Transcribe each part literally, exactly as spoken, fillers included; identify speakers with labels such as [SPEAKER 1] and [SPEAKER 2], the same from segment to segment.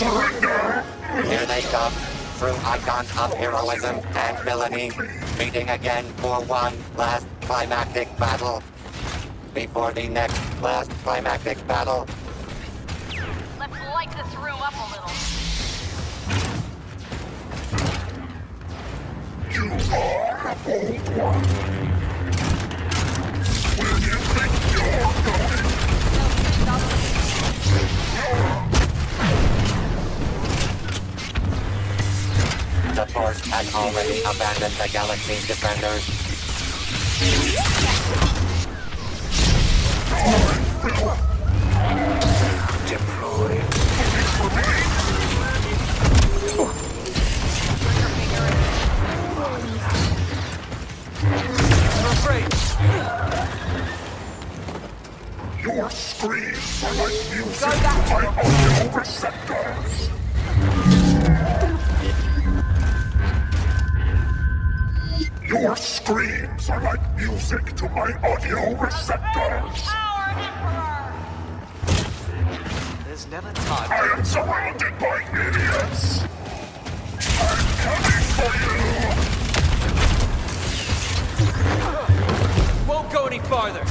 [SPEAKER 1] Surrender!
[SPEAKER 2] Here they come, true icons of heroism and villainy, meeting again for one last climactic battle. Before the next last climactic battle.
[SPEAKER 3] Let's light this room up a little.
[SPEAKER 1] You are a bold one. Where do you think you're going?
[SPEAKER 2] The Force has already abandoned the galaxy's defenders.
[SPEAKER 1] Deploy. Your screams are like music to my audio receptors. Your screams are like music to my audio receptors.
[SPEAKER 3] Our Emperor!
[SPEAKER 4] There's never time.
[SPEAKER 1] I am surrounded by idiots. I'm coming for you.
[SPEAKER 4] Won't go any farther.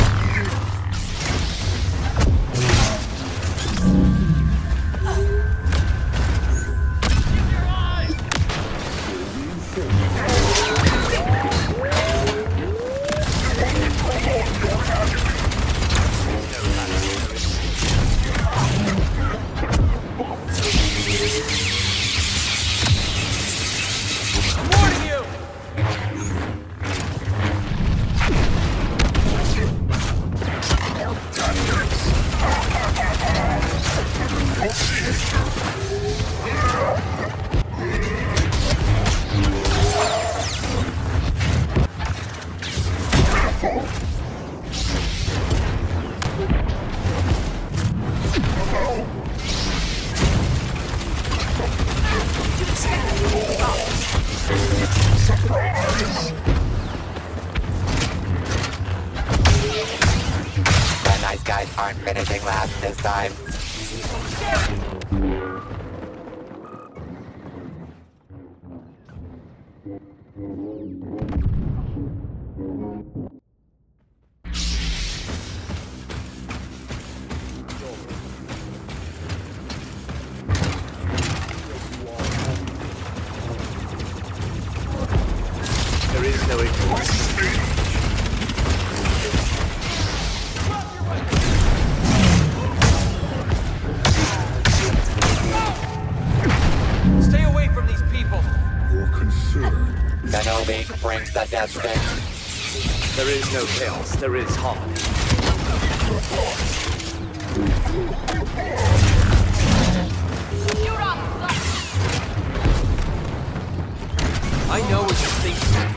[SPEAKER 2] The nice guys aren't finishing last this time.
[SPEAKER 4] There is no ignorance. Stay away from these people.
[SPEAKER 1] Your concern.
[SPEAKER 2] Kenobi brings the death stick.
[SPEAKER 4] There is no chaos. There is harmony.
[SPEAKER 3] Shoot off
[SPEAKER 4] I know what you're thinking.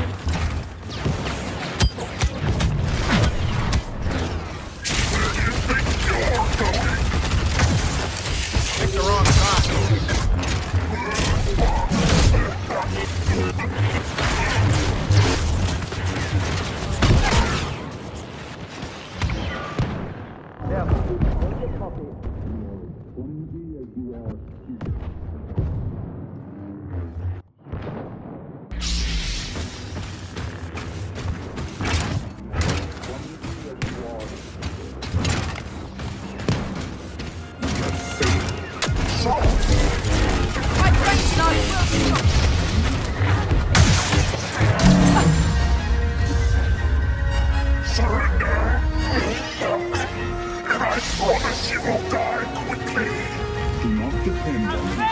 [SPEAKER 4] Picked the wrong spot.
[SPEAKER 3] My friend's not will.
[SPEAKER 1] Surrender. And I promise you will die quickly. Do not depend on me.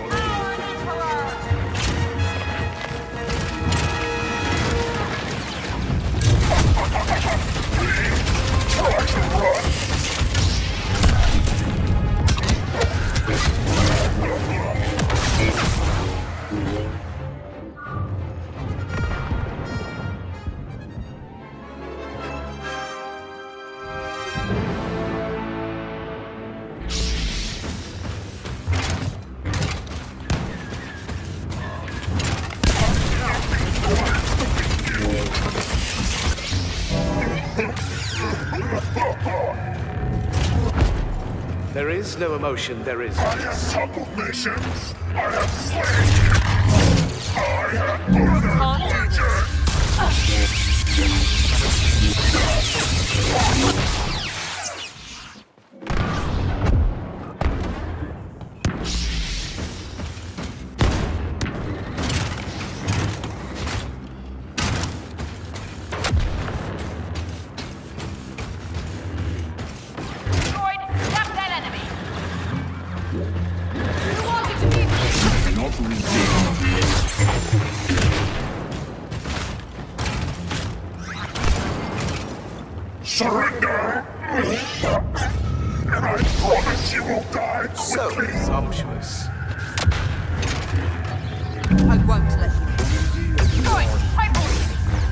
[SPEAKER 1] Try to run.
[SPEAKER 4] is no emotion, there is...
[SPEAKER 1] I have toppled nations. I have slain. I have murdered surrender! And I promise you will die quickly!
[SPEAKER 4] So presumptuous.
[SPEAKER 3] I won't let you. Going, I believe.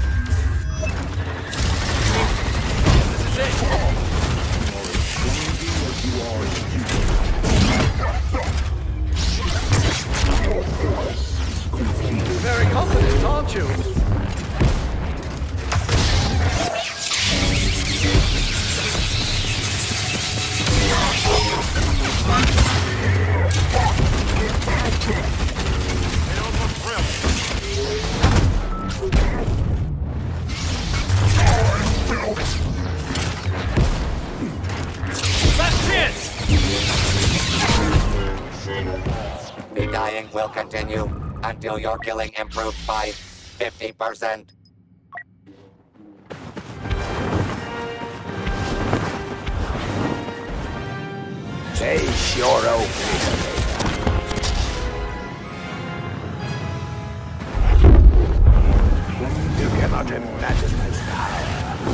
[SPEAKER 4] You're very confident, aren't you?
[SPEAKER 2] The dying will continue until your killing improved by fifty percent.
[SPEAKER 5] Face your opening. You cannot imagine my power.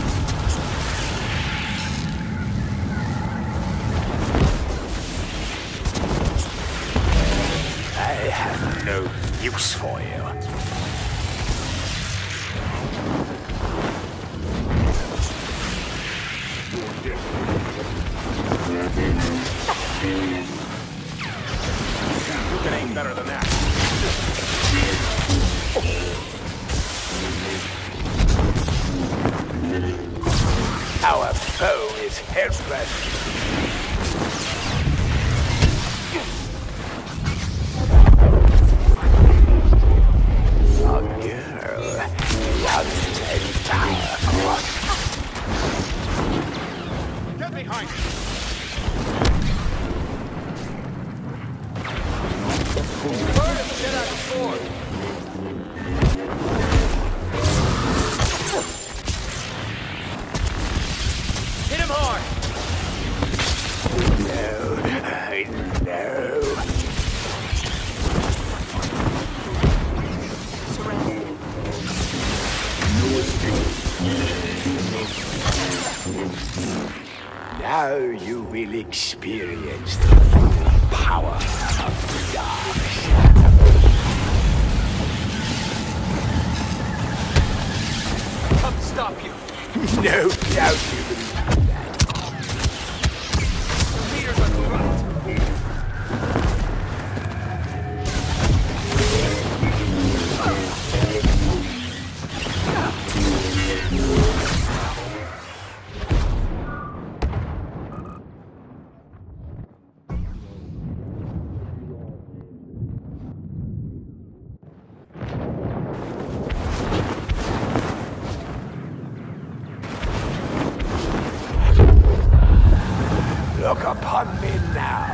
[SPEAKER 5] I have no use for you.
[SPEAKER 1] You can aim better than that.
[SPEAKER 5] Our foe is helpless. A girl, young and powerful.
[SPEAKER 1] Get behind me!
[SPEAKER 4] Get out of sword! Hit him hard!
[SPEAKER 5] No, I know. Now you will experience the full power of the dark shadow.
[SPEAKER 4] Come stop you!
[SPEAKER 5] No doubt you will do that.
[SPEAKER 4] The leaders are corrupt!
[SPEAKER 5] Look upon me now.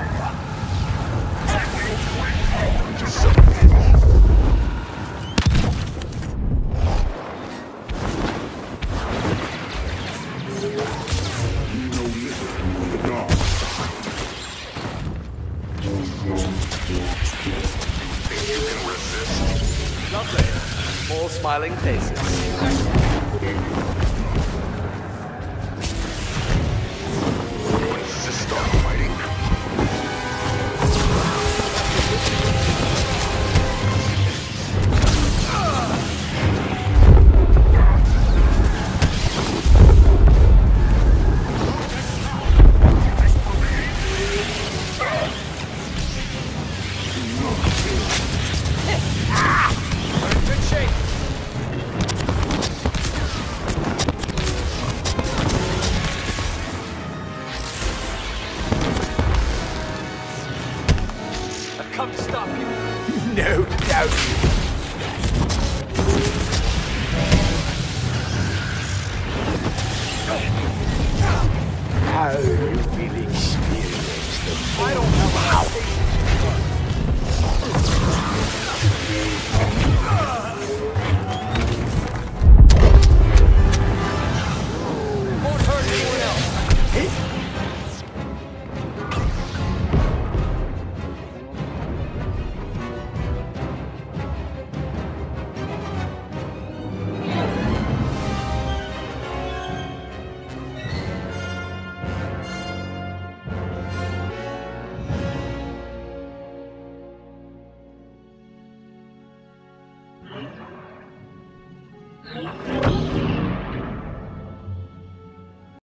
[SPEAKER 4] Lovely. All smiling faces. come to stop you.
[SPEAKER 5] No doubt. Now you will experience the
[SPEAKER 4] I don't know how.